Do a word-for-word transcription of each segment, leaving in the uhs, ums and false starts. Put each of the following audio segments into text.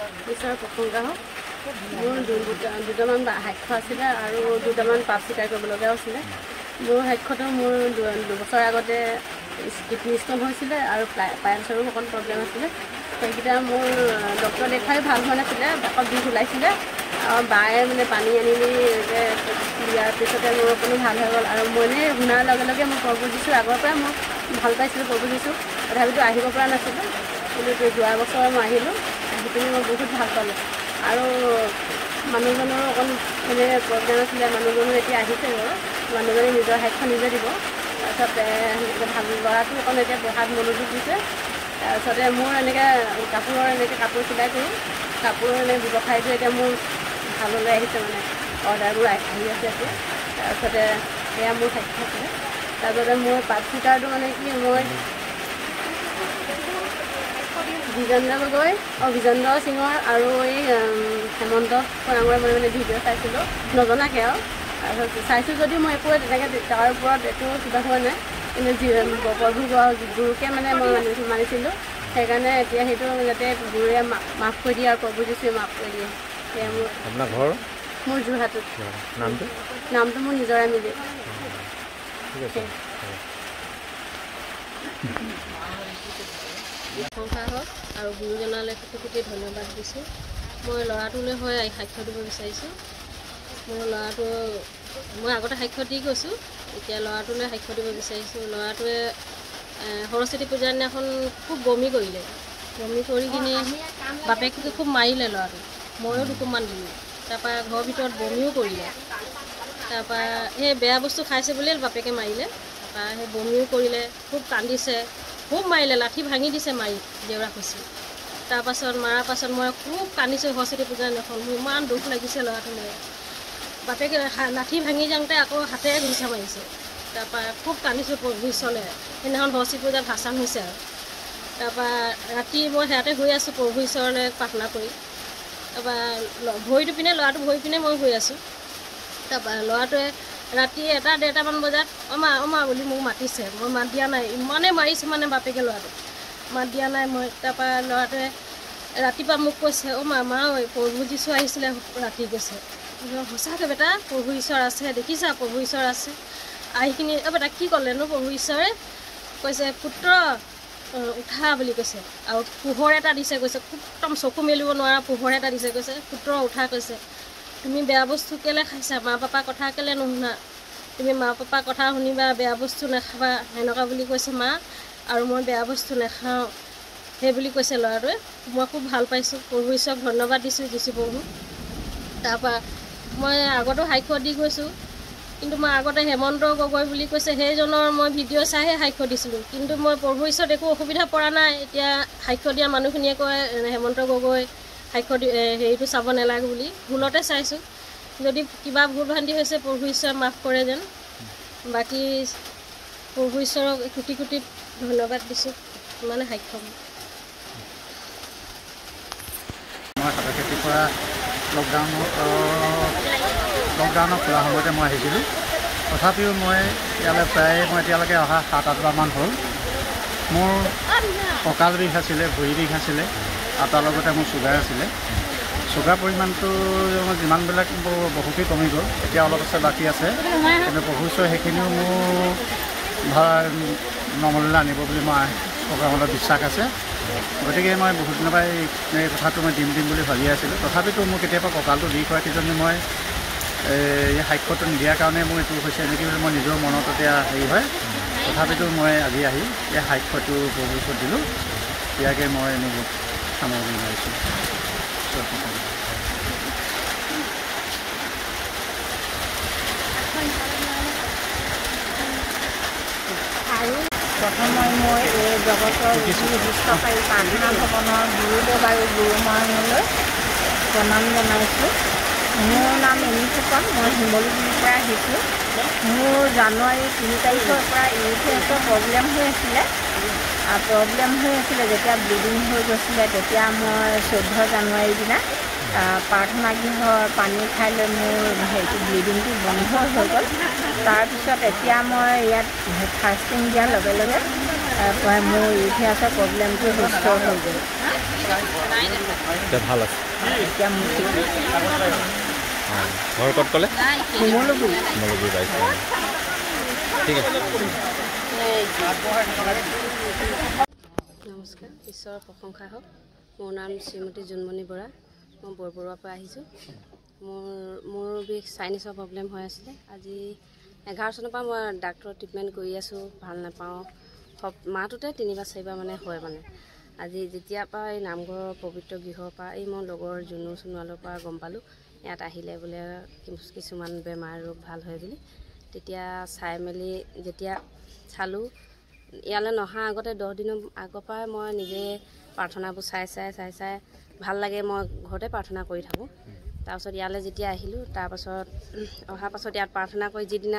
ঈশ্বৰৰ প্ৰশংসা হওক। মোৰ দুটামান সাক্ষ্য আছিলে আৰু দুটামান পাপ স্বীকাৰ কৰিবলগীয়াও আছিলে। মোৰ সাক্ষ্যটো মোৰ দুবছৰ আগতে কিডনী ষ্ট'ন হৈছিলে আৰু পাইলছৰো অকণ প্ৰব্লেম আছিলে। সেইকেইটা মোৰ ডক্টৰ দেখাই ভাল হোৱা নাছিলে, দাঁতত বিষ ওলাইছিলে আৰু বায়ে মানে পানী আনি নি দিয়াৰ পিছতে মোৰ অকণো ভাল হৈ গ'ল। আৰু মই এনেই শুনাৰ লগে লগে মই প্ৰভু যিছোঁ আগৰ পৰাই মই ভাল পাইছিলোঁ প্ৰভু যিছোঁ, তথাপিতো আহিব পৰা নাছিলোঁ। কিন্তু যোৱা বছৰ মই আহিলোঁ, আহি পিনি মই বহুত ভাল পালোঁ। আৰু মানুহজনৰো অকণ মানে প্ৰব্লেম আছিলে, মানুহজনো এতিয়া আহিছে বাৰু, মানুহজনে নিজৰ সাক্ষ্য নিজে দিব। তাৰপিছতে ভাল ল'ৰাটো অকণ এতিয়া পঢ়াত মনোযোগ দিছে। তাৰপিছতে মোৰ এনেকৈ কাপোৰৰ এনেকৈ কাপোৰ চিলাই কৰোঁ, কাপোৰৰ এনেকৈ ব্যৱসায়টো এতিয়া মোৰ ভাললৈ আহিছে, মানে অৰ্ডাৰবোৰ আহি আছে এতিয়া। তাৰপিছতে সেয়া মোৰ সাক্ষ্য আছিলে। তাৰপিছতে মোৰ পাপ স্বীকাৰটো মানে কি, মই বিজেন্দ্ৰ গগৈ আৰু বিজেন্দ্ৰ সিঙৰ আৰু এই হেমন্ত খৰাঙৰ মই মানে ভিডিঅ' চাইছিলোঁ নজনাকৈ আৰু। তাৰপিছত চাইছোঁ যদিও মই একো তেনেকৈ তাৰ ওপৰত একো কিবা হোৱা নাই, কিন্তু যি প্ৰভু গুৰুকে মানে মই মানিছোঁ মানিছিলোঁ সেইকাৰণে এতিয়া সেইটো যাতে গুৰুৱে মাফ কৰি দিয়ে আৰু প্ৰভু যিশুৱে মাফ কৰি দিয়ে। সেয়া মোৰ আপোনাৰ ঘৰ মোৰ যোৰহাটত। নামটো নামটো মোৰ নিজৰে মিলি। প্ৰশংসা হওক আৰু গুৰুজনালৈ কোটি কোটি ধন্যবাদ দিছোঁ। মই ল'ৰাটোলৈ হৈ সাক্ষ্য দিব বিচাৰিছোঁ। মোৰ ল'ৰাটো মই আগতে সাক্ষ্য দি গৈছোঁ, এতিয়া ল'ৰাটোলৈ সাক্ষ্য দিব বিচাৰিছোঁ। ল'ৰাটোৱে সৰস্বতী পূজাৰ দিনাখন খুব বমি কৰিলে, বমি কৰি কিনি বাপেকে খুব মাৰিলে ল'ৰাটো, ময়ো দুকুমান দিলোঁ। তাৰপৰা ঘৰৰ ভিতৰত বমিও কৰিলে, তাৰপৰা সেই বেয়া বস্তু খাইছে বুলিয়ে বাপেকে মাৰিলে। তাৰপৰা সেই বমিও কৰিলে, খুব কান্দিছে, খুব মাৰিলে, লাঠি ভাঙি দিছে মাৰি দেউৰা খুচি। তাৰপাছত মৰাৰ পাছত মই খুব কান্দিছোঁ সৰস্বতী পূজাৰ দিনাখন, মোৰ ইমান দুখ লাগিছে ল'ৰাটোলৈ। বাপেকে লাঠি ভাঙি যাওঁতে আকৌ হাতেৰে ঘুচা মাৰিছে। তাৰপৰা খুব কান্দিছোঁ প্ৰভু ঈশ্বৰলৈ। সেইদিনাখন সৰস্বতী পূজাত ভাচান হৈছে আৰু। তাৰপৰা ৰাতি মই সেয়াতে শুই আছোঁ প্ৰভু ঈশ্বৰলৈ প্ৰাৰ্থনা কৰি। তাৰপৰা ভৰিটো পিনে ল'ৰাটো ভৰি পিনে মই শুই আছোঁ। তাৰপৰা ল'ৰাটোৱে ৰাতি এটা ডেৰটামান বজাত অমা অমা বুলি মোক মাতিছে, মই মাত দিয়া নাই, ইমানেই মাৰিছোঁ মানে বাপেকে ল'ৰাটো, মাত দিয়া নাই মই। তাৰপৰা ল'ৰাটোৱে ৰাতিপুৱা মোক কৈছে, অ' মা মা ঐ প্ৰভু যীশু আহিছিলে ৰাতি কৈছে। সঁচাকৈ বেটা প্ৰভু ঈশ্বৰ আছে, দেখিছা প্ৰভু ঈশ্বৰ আছে। আহি কিনি অ' বেটা কি ক'লেনো প্ৰভু ঈশ্বৰে? কৈছে পুত্ৰ উঠা বুলি কৈছে, আৰু পোহৰ এটা দিছে কৈছে, একদম চকু মেলিব নোৱাৰা পোহৰ এটা দিছে কৈছে, পুত্ৰ উঠা কৈছে। তুমি বেয়া বস্তু কেলৈ খাইছা, মা পাপাৰ কথা কেলৈ নুশুনা, তুমি মা পাপাৰ কথা শুনিবা, বেয়া বস্তু নাখাবা, সেনেকুৱা বুলি কৈছে মা, আৰু মই বেয়া বস্তু নাখাওঁ সেই বুলি কৈছে ল'ৰাটোৱে। মই খুব ভাল পাইছোঁ, প্ৰভু ঈশ্বৰক ধন্যবাদ দিছোঁ যীশু প্ৰভু। তাৰপৰা মই আগতো সাক্ষ্য দি গৈছোঁ, কিন্তু মই আগতে হেমন্ত গগৈ বুলি কৈছে সেইজনৰ মই ভিডিঅ' চাইহে সাক্ষ্য দিছিলোঁ, কিন্তু মই প্ৰভু ঈশ্বৰত একো অসুবিধা পৰা নাই। এতিয়া সাক্ষ্য দিয়া মানুহখিনিয়ে কয় হেমন্ত গগৈ সাক্ষ্য দি হেৰিটো চাব নালাগে বুলি, ভুলতে চাইছোঁ। যদি কিবা ভুল ভ্ৰান্তি হৈছে প্ৰভু ঈশ্বৰে মাফ কৰে যেন। বাকী প্ৰভু ঈশ্বৰক কোটি কোটি ধন্যবাদ দিছোঁ, ইমানে সাক্ষ্য। মই হাতৰ খেতিৰ পৰা লকডাউনৰ লকডাউনৰ খোলা সময়তে মই আহিছিলোঁ। তথাপিও মই ইয়ালৈ প্ৰায় মই এতিয়ালৈকে অহা সাত আঠবাৰমান হ'ল। মোৰ কঁকাল বিষ আছিলে, ভৰি বিষ আছিলে, আৰু তাৰ লগতে মোৰ চুগাৰ আছিলে। চুগাৰ পৰিমাণটো যিমানবিলাক বহুতেই কমি গ'ল, এতিয়া অলপ আছে বাকী আছে, কিন্তু প্ৰভু ঈশ্বৰে সেইখিনিও মোৰ ভাল নমললৈ আনিব বুলি মই প্ৰগ্ৰামত বিশ্বাস আছে। গতিকে মই বহুত দিনৰ পৰাই এই কথাটো মই দিম দিম বুলি ভাবি আছিলোঁ। তথাপিতো মোৰ কেতিয়াবা কঁকালটো বিষ হয়, কিজানি মই এই সাক্ষ্যটো নিদিয়াৰ কাৰণে মোৰ এইটো হৈছে নেকি বুলি মই নিজৰ মনত এতিয়া হেৰি হয়। তথাপিতো মই আজি আহি এই সাক্ষ্যটো প্ৰভুৰ ওচৰত দিলোঁ। ইয়াকে মই মোৰ সামৰণি মাৰিছোঁ। আৰু প্ৰথমে মই এই জগতৰ বিশিষ্টকাৰী প্ৰাৰ্থনা ভৱনৰ গুৰুদেৱ আৰু গুৰুমানলৈ প্ৰণাম জনাইছোঁ। মোৰ নাম এমি ফুকন, মই শিমলুগুৰিৰ পৰা আহিছোঁ। মোৰ জানুৱাৰী তিনি তাৰিখৰ পৰা ইউৰিথ্ৰেছৰ প্ৰব্লেম হৈ আছিলে প্ৰব্লেম হৈ আছিলে যেতিয়া ব্লিডিং হৈ গৈছিলে, তেতিয়া মই চৈধ্য জানুৱাৰীৰ দিনা প্ৰাৰ্থনা গৃহৰ পানী খাই লৈ মোৰ হেৰিটো ব্লিডিংটো বন্ধ হৈ গ'ল। তাৰপিছত এতিয়া মই ইয়াত ফাষ্টিং দিয়াৰ লগে লগে তাৰপৰা মোৰ ইউথিয়াছৰ প্ৰব্লেমটো সুস্থ হৈ গ'ল এতিয়া ভাল আছে এতিয়া মোৰ ঠিক ঘৰ ক'ত ক'লে শিমলুগুৰি শিমলুগুৰি পাইছে ঠিক আছে নমস্কাৰ ঈশ্বৰৰ প্ৰশংসা হওক মোৰ নাম শ্ৰীমতী জোনমণি বৰা মই বৰবৰুৱাৰ পৰা আহিছোঁ মোৰ মোৰ বিষ চাইনিছৰ প্ৰব্লেম হৈ আছিলে আজি এঘাৰ চনৰ পৰা মই ডাক্তৰৰ ট্ৰিটমেণ্ট কৰি আছোঁ ভাল নাপাওঁ সব মাহটোতে তিনিবাৰ চাৰিবাৰ মানে হয় মানে আজি যেতিয়াৰ পৰা এই নামঘৰৰ পবিত্ৰ গৃহৰ পৰা এই মই লগৰ জুনু সোণোৱালৰ পৰা গম পালোঁ ইয়াত আহিলে বোলে কিছুমান বেমাৰ ৰোগ ভাল হয় বুলি তেতিয়া চাই মেলি যেতিয়া চালোঁ ইয়ালৈ নহা আগতে দহ দিনৰ আগৰ পৰাই মই নিজে প্ৰাৰ্থনাবোৰ চাই চাই চাই চাই ভাল লাগে মই ঘৰতে প্ৰাৰ্থনা কৰি থাকোঁ তাৰপাছত ইয়ালৈ যেতিয়া আহিলোঁ তাৰপাছত অহাৰ পাছত ইয়াত প্ৰাৰ্থনা কৰি যিদিনা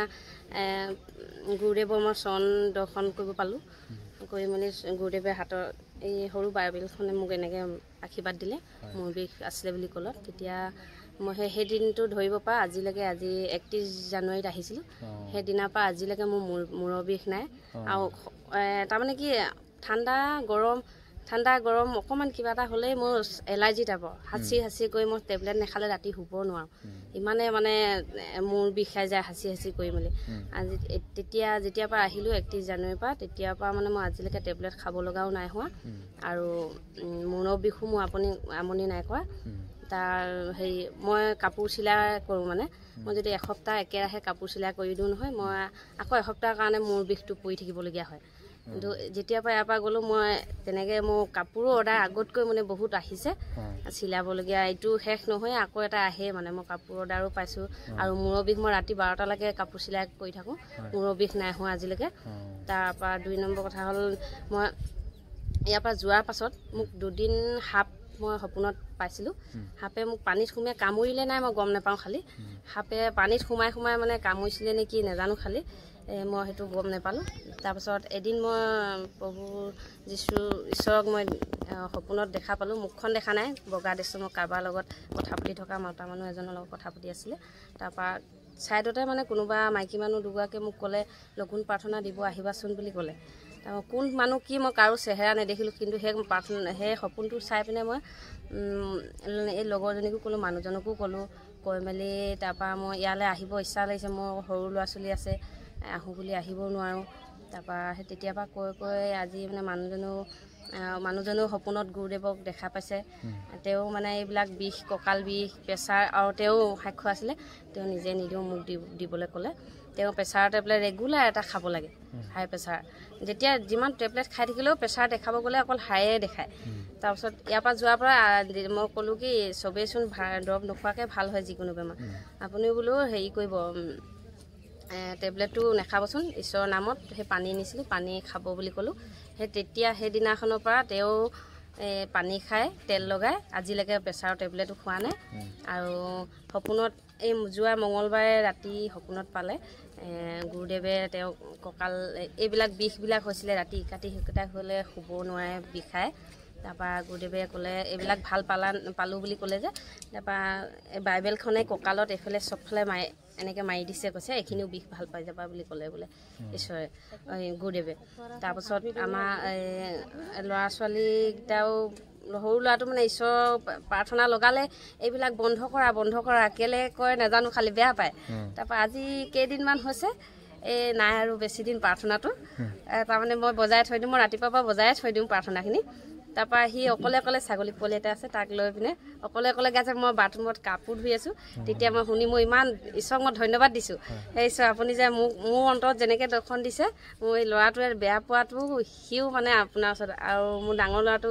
গুৰুদেৱৰ মই চৰণ দৰ্শন কৰিব পালোঁ কৰি মেলি গুৰুদেৱে হাতৰ এই সৰু বাইবেলখনে মোক এনেকৈ আশীৰ্বাদ দিলে মোৰ বিষ আছিলে বুলি ক'লত তেতিয়া মই সেই সেই দিনটো ধৰিব পৰা আজিলৈকে আজি একত্ৰিছ জানুৱাৰীত আহিছিলোঁ সেইদিনাৰ পৰা আজিলৈকে মোৰ মূৰ মূৰৰ বিষ নাই আৰু তাৰমানে কি ঠাণ্ডা গৰম ঠাণ্ডা গৰম অকণমান কিবা এটা হ'লেই মোৰ এলাৰ্জি টাইপৰ হাঁচি হাঁচি কৰি মই টেবলেট নাখালে ৰাতি শুব নোৱাৰোঁ ইমানে মানে মূৰ বিষাই যায় হাঁচি হাঁচি কৰি মেলি আজি তেতিয়া যেতিয়াৰ পৰা আহিলোঁ একত্ৰিছ জানুৱাৰীৰ পৰা তেতিয়াৰ পৰা মানে মই আজিলৈকে টেবলেট খাব লগাও নাই হোৱা আৰু মূৰৰ বিষো মোৰ আপুনি আমনি নাই কৰা তাৰ হেৰি মই কাপোৰ চিলাই কৰোঁ মানে মই যদি এসপ্তাহ একেৰাহে কাপোৰ চিলাই কৰি দিওঁ নহয় মই আকৌ এসপ্তাহৰ কাৰণে মোৰ বিষটো পৰি থাকিবলগীয়া হয় কিন্তু যেতিয়াৰ পৰা ইয়াৰ পৰা গ'লোঁ মই তেনেকৈ মোৰ কাপোৰো অৰ্ডাৰ আগতকৈ মানে বহুত আহিছে চিলাবলগীয়া এইটো শেষ নহয় আকৌ এটা আহে মানে মই কাপোৰ অৰ্ডাৰো পাইছোঁ আৰু মূৰৰ বিষ মই ৰাতি বাৰটালৈকে কাপোৰ চিলাই কৰি থাকোঁ মূৰৰ বিষ নাই হোৱা আজিলৈকে তাৰপৰা দুই নম্বৰ কথা হ'ল মই ইয়াৰ পৰা যোৱাৰ পাছত মোক দুদিন সাপ মই সপোনত পাইছিলোঁ সাপে মোক পানীত সোমাই কামুৰিলে নাই মই গম নাপাওঁ খালি সাপে পানীত সোমাই সোমাই মানে কামুৰিছিলে নেকি নাজানো খালি মই সেইটো গম নাপালোঁ তাৰপাছত এদিন মই প্ৰভু যীশু ঈশ্বৰক মই সপোনত দেখা পালোঁ মুখখন দেখা নাই বগা দেশৰ মই কাৰোবাৰ লগত কথা পাতি থকা মতা মানুহ এজনৰ লগত কথা পাতি আছিলে তাৰপৰা ছাইডতে মানে কোনোবা মাইকী মানুহ দুগৰাকীয়ে মোক ক'লে লঘোণ প্ৰাৰ্থনা দিব আহিবাচোন বুলি ক'লে কোন মানুহ কি মই কাৰো চেহেৰা নেদেখিলোঁ কিন্তু সেই প্ৰাৰ্থনা সেই সপোনটো চাই পিনে মই এই লগৰজনীকো ক'লোঁ মানুহজনকো ক'লোঁ কৈ মেলি তাৰপৰা মই ইয়ালৈ আহিব ইচ্ছা লাগিছে মোৰ সৰু ল'ৰা ছোৱালী আছে আহোঁ বুলি আহিবও নোৱাৰোঁ তাৰপৰা সেই তেতিয়াৰ পৰা কৈ কৈ আজি মানে মানুহজনেও মানুহজনেও সপোনত গুৰুদেৱক দেখা পাইছে তেওঁ মানে এইবিলাক বিষ কঁকাল বিষ প্ৰেছাৰ আৰু তেওঁ সাক্ষ্য আছিলে তেওঁ নিজে নিদিওঁ মোক দি দিবলৈ ক'লে তেওঁ প্ৰেছাৰ টেবলেট ৰেগুলাৰ এটা খাব লাগে হাই প্ৰেছাৰ যেতিয়া যিমান টেবলেট খাই থাকিলেও প্ৰেছাৰ দেখাব গ'লে অকল হাইয়ে দেখায় তাৰপিছত ইয়াৰ পৰা যোৱাৰ পৰা মই ক'লোঁ কি চবেইচোন দৰৱ নোখোৱাকৈ ভাল হয় যিকোনো বেমাৰ আপুনিও বোলো হেৰি কৰিব টেবলেটটো নাখাবচোন ঈশ্বৰৰ নামত সেই পানী নিছিলোঁ পানী খাব বুলি ক'লোঁ সেই তেতিয়া সেইদিনাখনৰ পৰা তেওঁ পানী খাই তেল লগাই আজিলৈকে প্ৰেছাৰৰ টেবলেটো খোৱা নাই আৰু সপোনত এই যোৱা মঙলবাৰে ৰাতি সপোনত পালে গুৰুদেৱে তেওঁ কঁকাল এইবিলাক বিষবিলাক হৈছিলে ৰাতি ইকাটি সিকাটি হ'লে শুব নোৱাৰে বিষায় তাৰপৰা গুৰুদেৱে ক'লে এইবিলাক ভাল পালা পালোঁ বুলি ক'লে যে তাৰপৰা এই বাইবেলখনে কঁকালত এইফালে চবফালে মাৰি এনেকৈ মাৰি দিছে কৈছে এইখিনিও বিষ ভাল পাই যাবা বুলি ক'লে বোলে ঈশ্বৰে গুৰুদেৱে তাৰপাছত আমাৰ ল'ৰা ছোৱালীকেইটাও সৰু ল'ৰাটো মানে ঈশ্বৰৰ প্ৰাৰ্থনা লগালে এইবিলাক বন্ধ কৰা বন্ধ কৰা কেলে কয় নাজানো খালি বেয়া পায় তাৰপৰা আজি কেইদিনমান হৈছে এই নাই আৰু বেছি দিন প্ৰাৰ্থনাটো তাৰমানে মই বজাই থৈ দিওঁ মই ৰাতিপুৱাৰ পৰা বজাই থৈ দিওঁ প্ৰাৰ্থনাখিনি তাৰপৰা সি অকলে অকলে ছাগলী পোৱালি এটা আছে তাক লৈ পিনে অকলে অকলে গাইছে মই বাথৰুমত কাপোৰ ধুই আছোঁ তেতিয়া মই শুনি মই ইমান ঈশ্বৰক মই ধন্যবাদ দিছোঁ সেই ঈশ্বৰ আপুনি যে মোক মোৰ অন্তৰত যেনেকৈ দৰ্শন দিছে মোৰ এই ল'ৰাটোৱে বেয়া পোৱাটো সিও মানে আপোনাৰ ওচৰত আৰু মোৰ ডাঙৰ ল'ৰাটো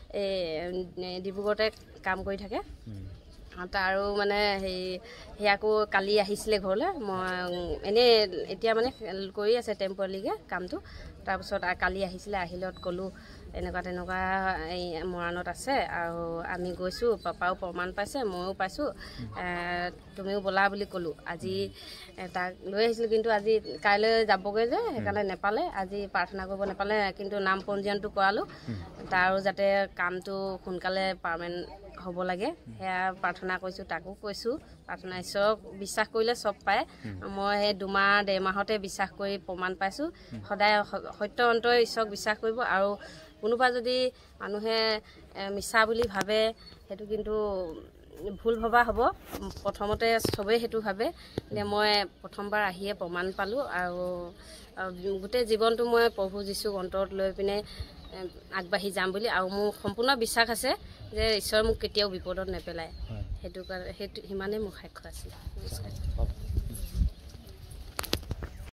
এই ডিব্ৰুগড়তে কাম কৰি থাকে আৰু মানে হেৰি সেয়াকো কালি আহিছিলে ঘৰলৈ মই এনেই এতিয়া মানে কৰি আছে টেম্পৰাৰীকৈ কামটো তাৰপিছত কালি আহিছিলে আহিলত ক'লোঁ এনেকুৱা তেনেকুৱা এই মৰাণত আছে আৰু আমি গৈছোঁ পাপাও প্ৰমাণ পাইছে ময়ো পাইছোঁ তুমিও ব'লা বুলি ক'লোঁ আজি তাক লৈ আহিছিলোঁ কিন্তু আজি কাইলৈ যাবগৈ যে সেইকাৰণে নেপালে আজি প্ৰাৰ্থনা কৰিব নেপালে কিন্তু নাম পঞ্জীয়নটো কৰালোঁ তাৰো যাতে কামটো সোনকালে পাৰ্মানেণ্ট হ'ব লাগে সেয়া প্ৰাৰ্থনা কৰিছোঁ তাকো কৈছোঁ প্ৰাৰ্থনা ঈশ্বৰক বিশ্বাস কৰিলে চব পায় মই সেই দুমাহ ডেৰ মাহতে বিশ্বাস কৰি প্ৰমাণ পাইছোঁ সদায় সত্য অন্তৰে ঈশ্বৰক বিশ্বাস কৰিব আৰু কোনোবা যদি মানুহে মিছা বুলি ভাবে সেইটো কিন্তু ভুল ভবা হ'ব প্ৰথমতে চবেই সেইটো ভাবে যে মই প্ৰথমবাৰ আহিয়ে প্ৰমাণ পালোঁ আৰু গোটেই জীৱনটো মই প্ৰভু যীশুক অন্তৰত লৈ পিনে আগবাঢ়ি যাম বুলি আৰু মোৰ সম্পূৰ্ণ বিশ্বাস আছে যে ঈশ্বৰ মোক কেতিয়াও বিপদত নেপেলায় সেইটো কাৰণে সেইটো সিমানেই মোৰ সাক্ষ্য আছিল।